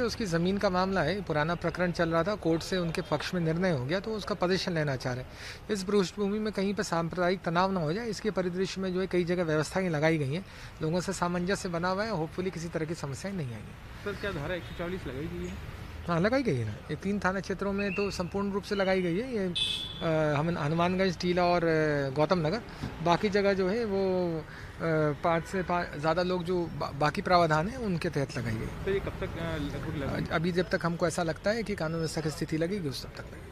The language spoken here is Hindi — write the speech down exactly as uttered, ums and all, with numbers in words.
उसकी ज़मीन का मामला है, पुराना प्रकरण चल रहा था, कोर्ट से उनके पक्ष में निर्णय हो गया तो उसका पोजीशन लेना चाह रहे हैं। इस पृष्ठभूमि में कहीं पर सांप्रदायिक तनाव ना हो जाए, इसके परिदृश्य में जो है कई जगह व्यवस्थाएं लगाई गई हैं, लोगों से सामंजस्य बना हुआ है, होपफुली किसी तरह की समस्याएं नहीं आएंगी। सर क्या धारा एक सौ चालीस लगाई गई है? हाँ, लगाई गई है ना, ये तीन थाना क्षेत्रों में तो संपूर्ण रूप से लगाई गई है। ये अ, हम हनुमानगंज, टीला और अ, गौतम नगर, बाकी जगह जो है वो अ, पाँच से पाँच ज़्यादा लोग जो बा, बाकी प्रावधान है उनके तहत लगाई गई। तो ये कब तक लगभग लगा? अभी जब तक हमको ऐसा लगता है कि कानून व्यवस्था की स्थिति लगेगी उस तब तक लगेगी।